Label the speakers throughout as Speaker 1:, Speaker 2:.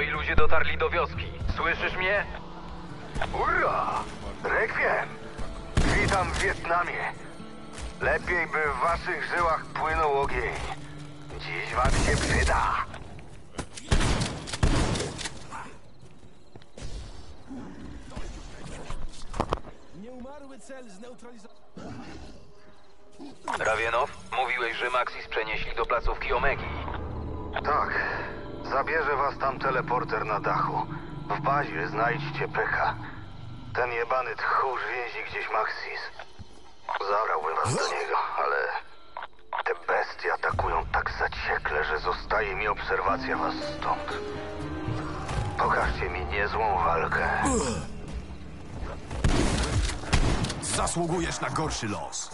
Speaker 1: ludzie dotarli do wioski. Słyszysz mnie?
Speaker 2: Ura! Rekwiem! Witam w Wietnamie. Lepiej by w waszych żyłach płynął ogień. Dziś wam się przyda.
Speaker 3: Nieumarły cel zneutralizowany.
Speaker 1: Rawienow, mówiłeś, że Maxis przenieśli do placówki Omegi.
Speaker 2: Tak. Zabierze was tam teleporter na dachu. W bazie znajdźcie Peka. Ten jebany tchórz więzi gdzieś Maxis. Zabrałbym was do niego, ale... Te bestie atakują tak zaciekle, że zostaje mi obserwacja was stąd. Pokażcie mi niezłą walkę.
Speaker 3: Zasługujesz na gorszy los.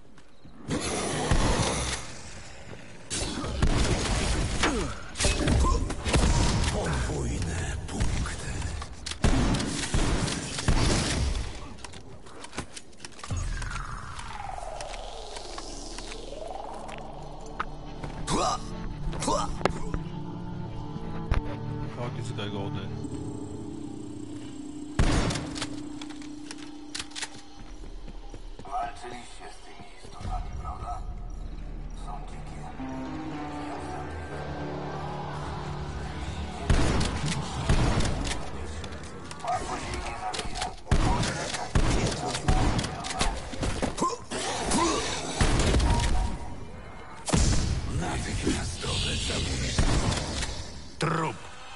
Speaker 3: Podwójne punkty.
Speaker 4: Koniec Dagony.
Speaker 2: Walczyliście z tymi istotami, prawda? Są dzikie. Łatwo się ich nie zabija.
Speaker 3: Natychmiastowe zabójstwo. Trup.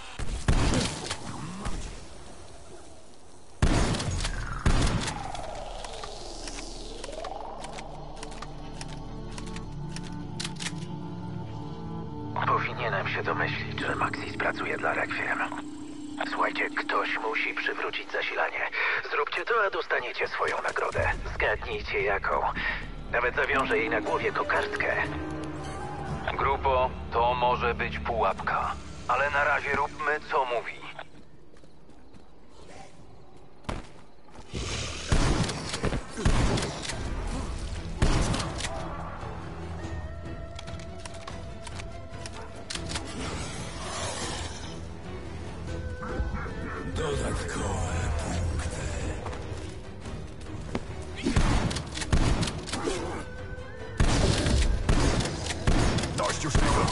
Speaker 1: Powinienem się domyślić, że Maxis pracuje dla Requiem. Słuchajcie, ktoś musi przywrócić zasilanie. Zróbcie to, a dostaniecie swoją nagrodę. Zgadnijcie jaką. Nawet zawiążę jej na głowie kokardkę. Grupo, to może być pułapka. Ale na razie róbmy, co mówi.
Speaker 3: Dodatkowe punkty. Dość już tego.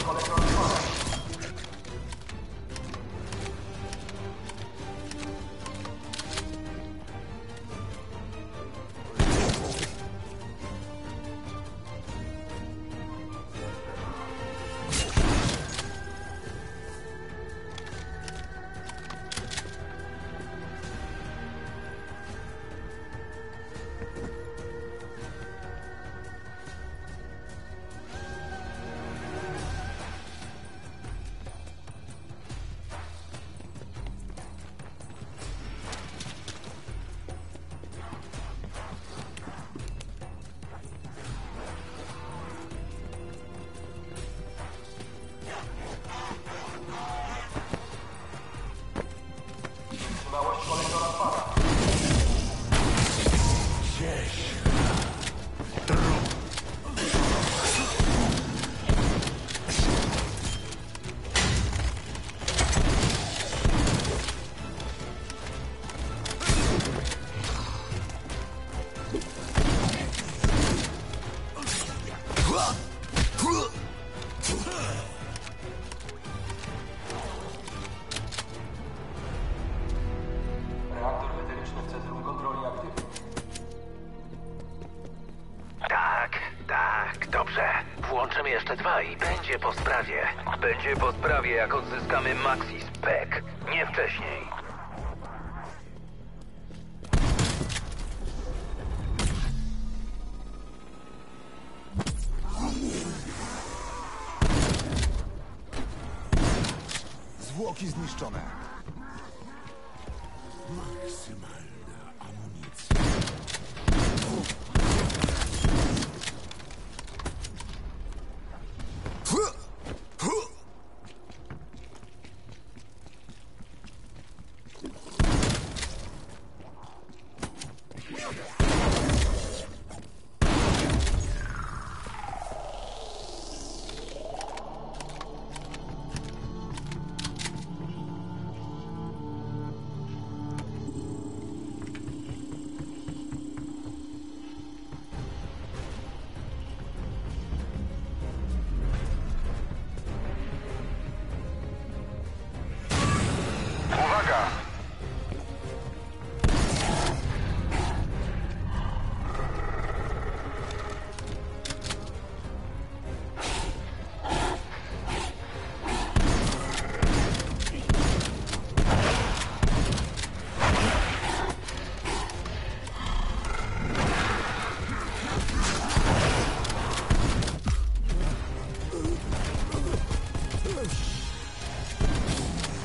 Speaker 5: Reaktor eteryczny w centrum kontroli aktywny.
Speaker 1: Tak, dobrze. Włączymy jeszcze 2 i będzie po sprawie. Będzie po sprawie, jak odzyskamy Maxis Pek. Nie wcześniej.
Speaker 3: Zwłoki zniszczone. Maksymalna amunicja.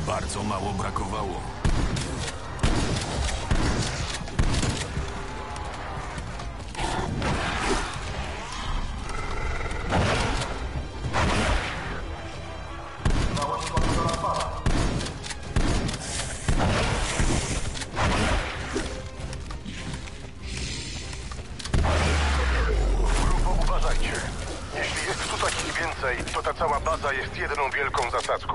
Speaker 3: Bardzo mało brakowało.
Speaker 6: Grubo, uważajcie. Jeśli jest tu takich więcej, to ta cała baza jest jedną wielką zasadzką.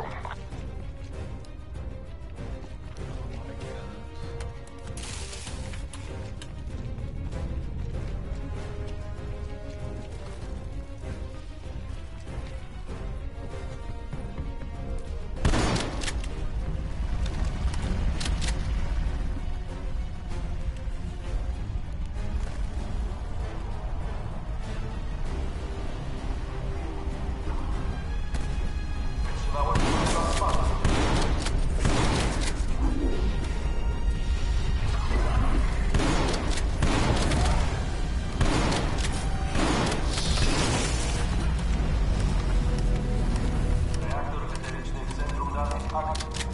Speaker 5: Reaktor eteryczny w centrum danych aktywny.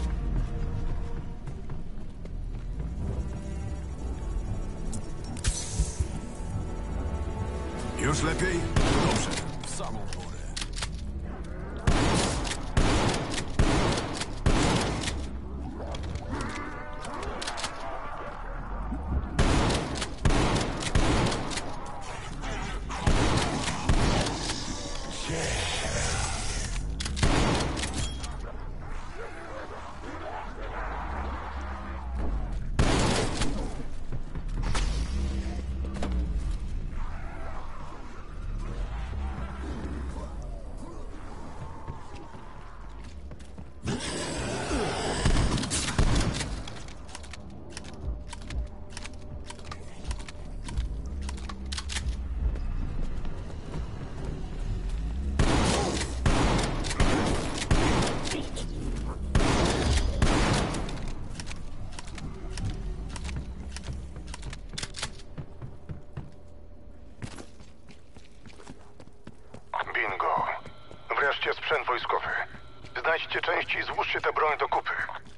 Speaker 3: Już lepiej? Dobrze. W samą porę.
Speaker 6: Bingo. Wreszcie sprzęt wojskowy. Znajdźcie części i złóżcie tę broń do kupy.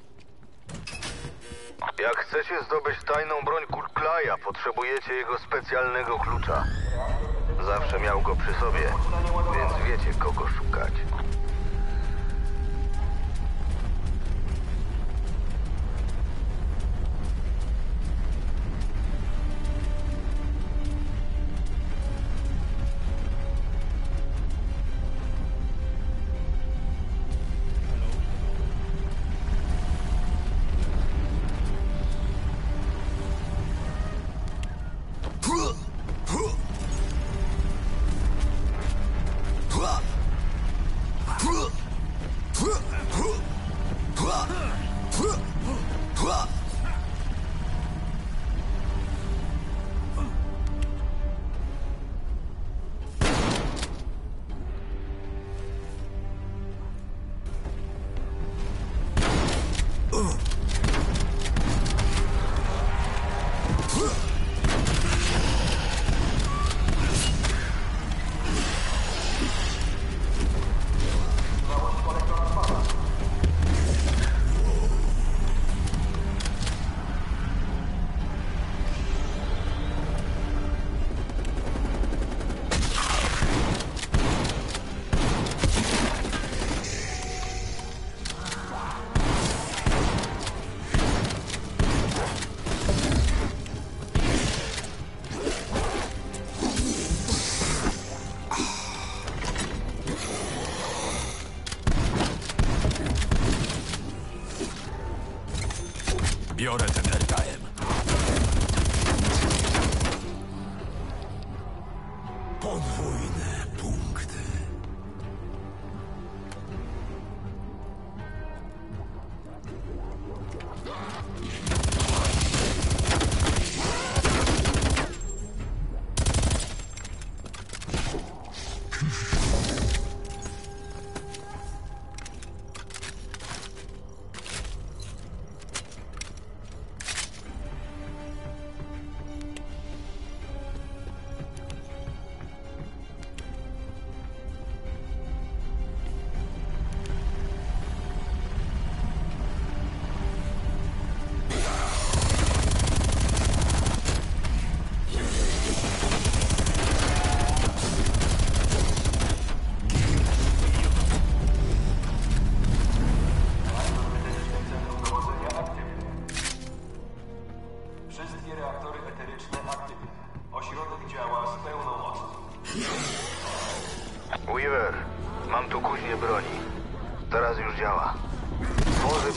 Speaker 2: Jak chcecie zdobyć tajną broń Kurklaja, potrzebujecie jego specjalnego klucza. Zawsze miał go przy sobie, więc wiecie, kogo szukać.
Speaker 3: Biorę ten RKM. Podwójne punkty.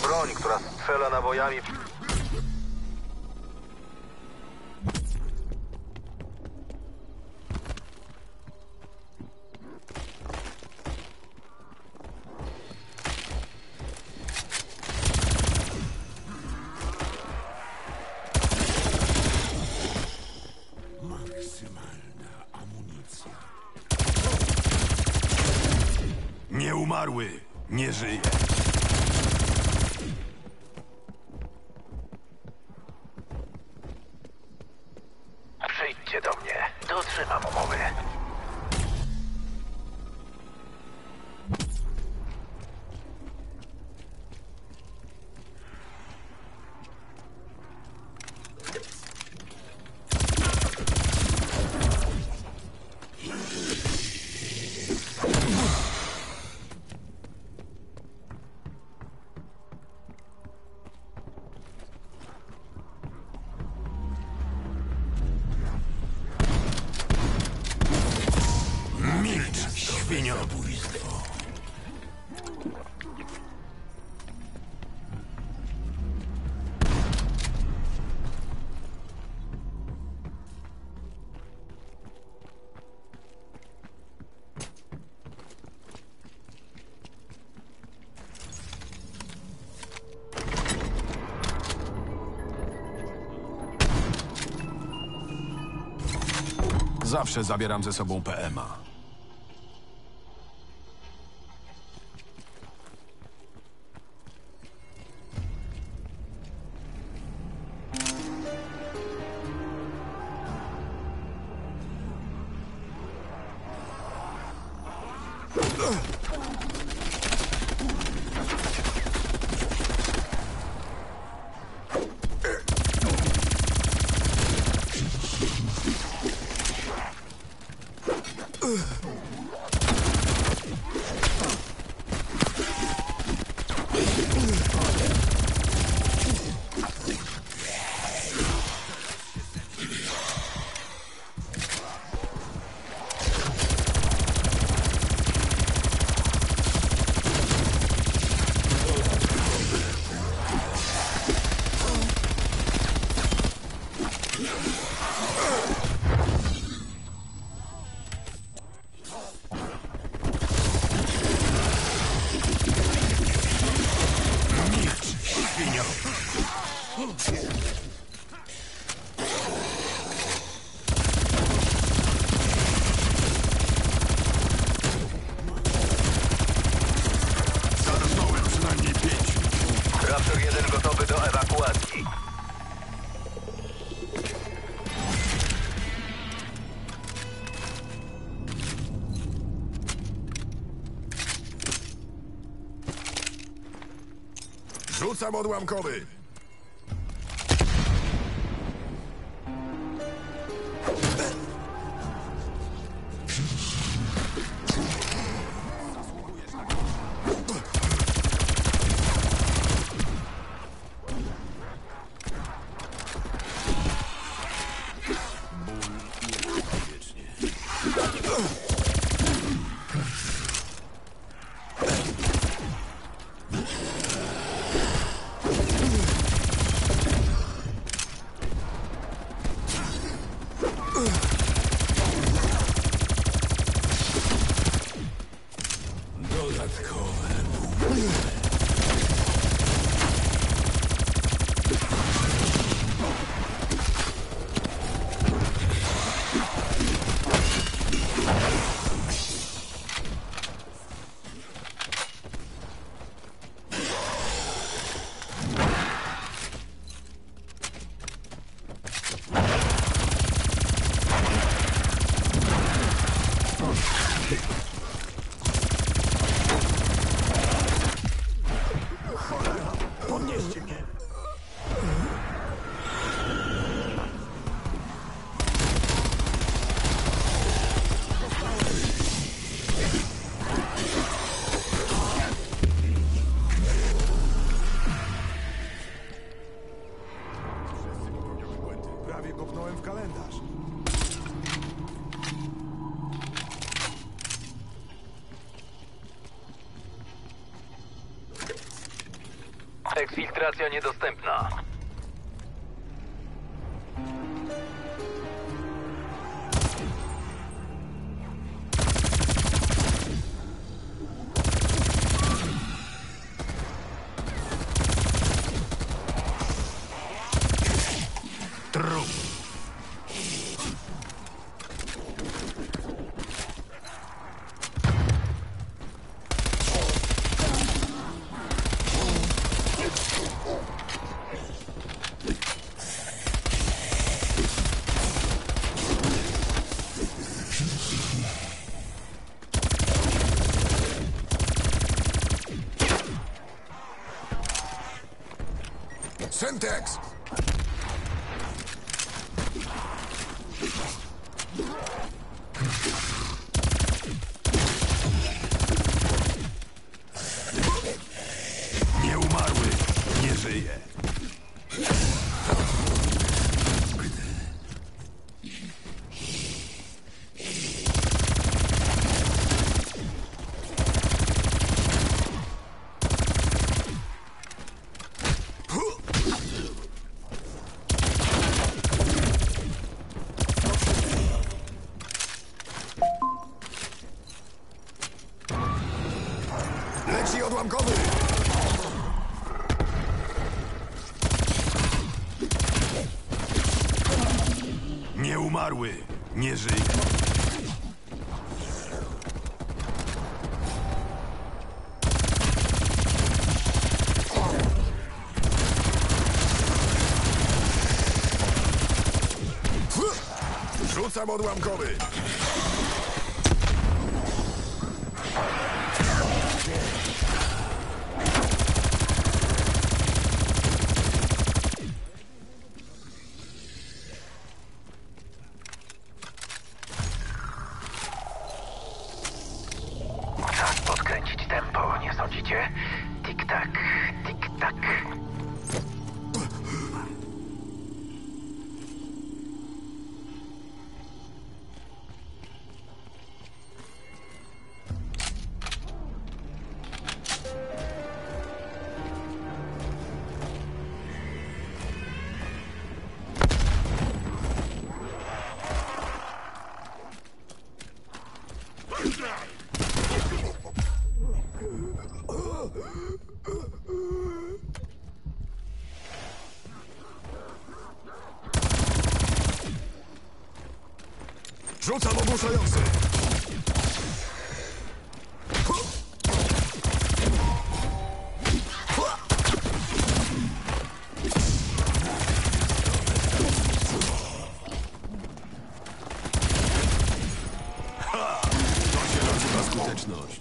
Speaker 2: broń, która strzela nabojami.
Speaker 3: Nieumarły nie żyje.
Speaker 1: Przyjdźcie do mnie. Dotrzymam umowy.
Speaker 3: Milcz, świniobójstwo. Zawsze zabieram ze sobą PMA. Zadosnąłem przynajmniej 5.
Speaker 1: Raptor 1 gotowy do ewakuacji.
Speaker 3: Rzucam odłamkowy.
Speaker 6: Prawie kopnąłem w kalendarz.
Speaker 1: Eksfiltracja niedostępna.
Speaker 3: Trup. Syntax! Nieumarły nie żyje. Leci odłamkowy! Nieumarły nie żyje. Rzucam odłamkowy!
Speaker 1: Czas podkręcić tempo, nie sądzicie? Tik-tak, tik-tak.
Speaker 3: Rzucam ogłuszający! Ha! To się nazywa skuteczność.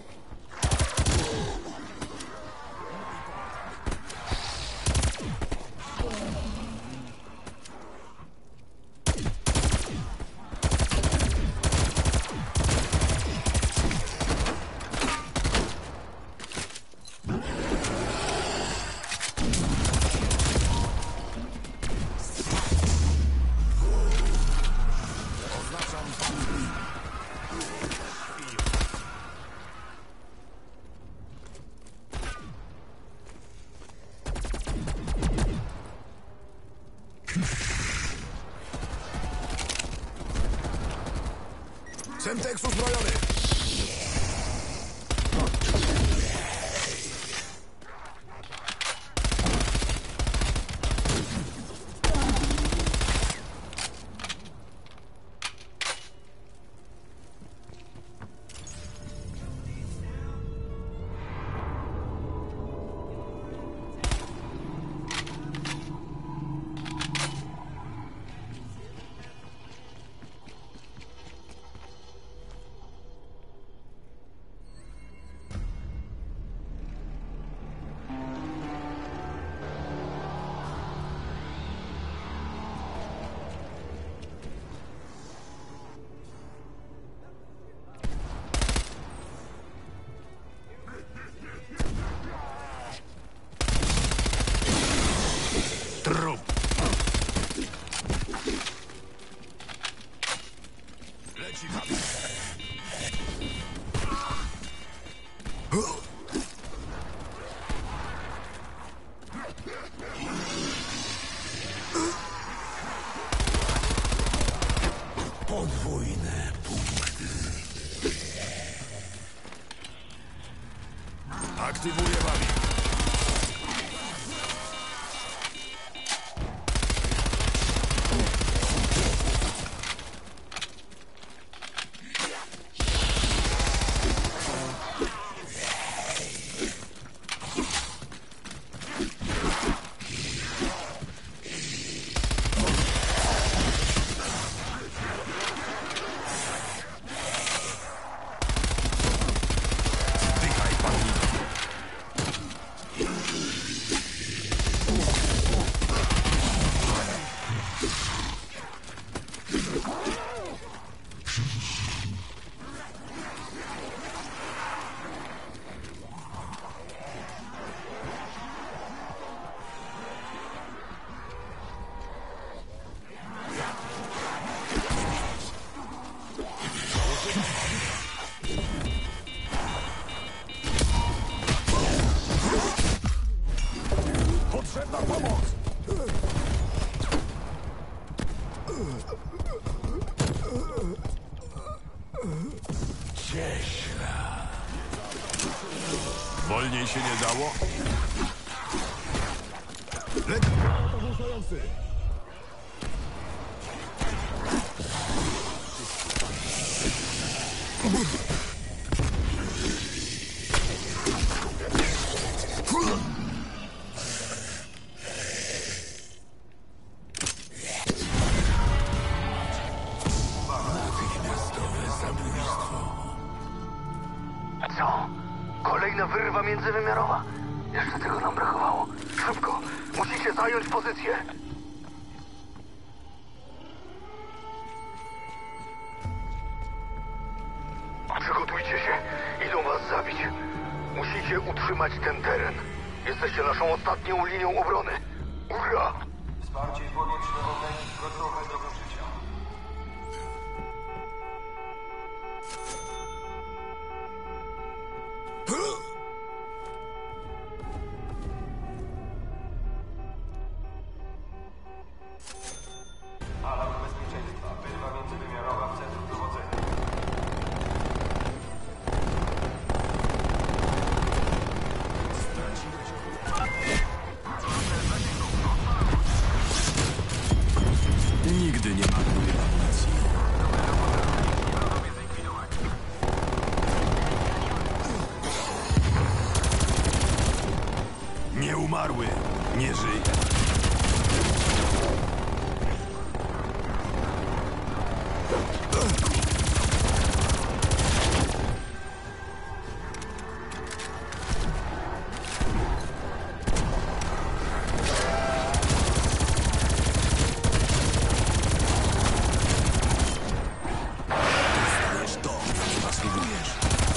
Speaker 3: Semtex uzbrojony! Trup! Leci kabin. Potrzebna pomoc! Cieśla. Wolniej się nie dało? Leci poruszający.
Speaker 2: Co? Kolejna wyrwa międzywymiarowa? Jeszcze tego nam brakowało. Szybko! Musicie zająć pozycję! Przygotujcie się. Idą was zabić. Musicie utrzymać ten teren. Jesteście naszą ostatnią linią obrony. Ura!
Speaker 5: Wsparcie powietrzne oddech gotowe do użycia. Alarm bezpieczeństwa. Wyrwa międzywymiarowa w centrum dowodzenia.
Speaker 3: Nigdy nie marnuję amunicji. Nie umarły, nie żyje. Dostajesz to, co zasługujesz.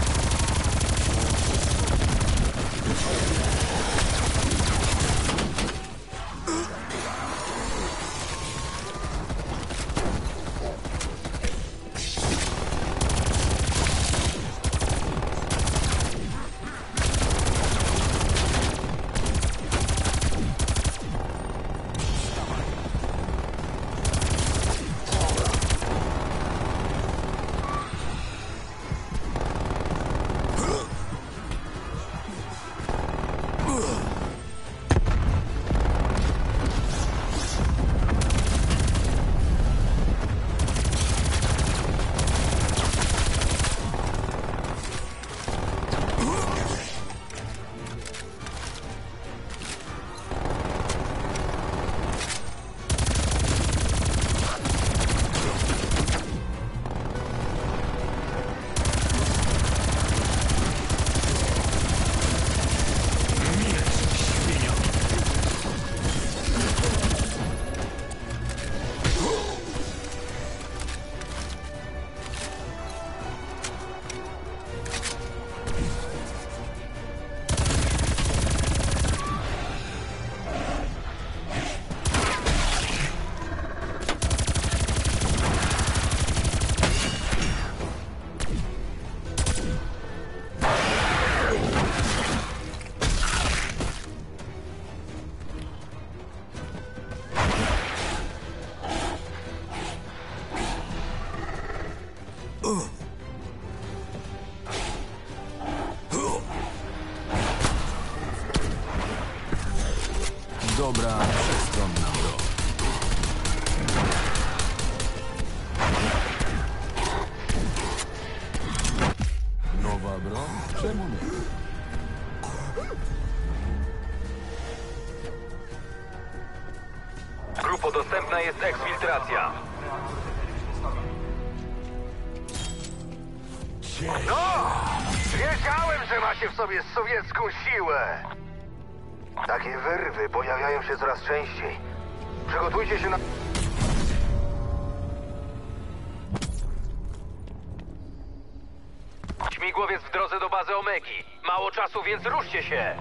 Speaker 3: Dobra, przestronna broń. Nowa broń? Czemu nie?
Speaker 1: Grupo, dostępna jest eksfiltracja.
Speaker 2: No! Wiedziałem, że macie w sobie sowiecką siłę! Takie wyrwy pojawiają się coraz częściej. Przygotujcie się na...
Speaker 1: Śmigłowiec w drodze do bazy Omegi. Mało czasu, więc ruszcie się!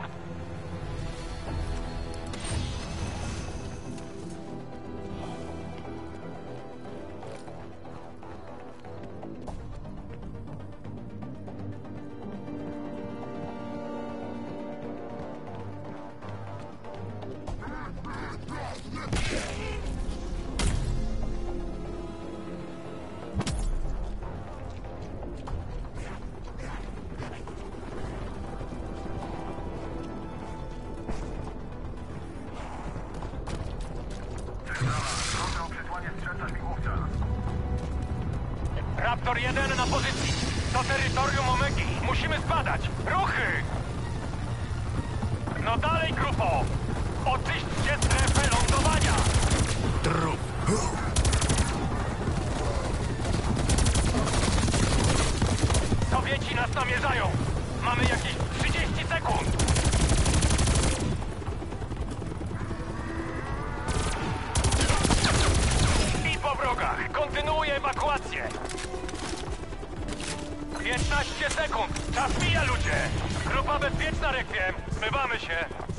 Speaker 6: Raptor 1 na pozycji. To terytorium Omegi. Musimy spadać. Ruchy! No dalej, grupo! Oczyśćcie strefę lądowania!
Speaker 3: Trup.
Speaker 6: Sowieci nas namierzają! Mamy jakieś 30 sekund! I po wrogach! Kontynuuję ewakuację! 15 sekund! Czas mija, ludzie! Grupa bezpieczna, Requiem! Zmywamy się!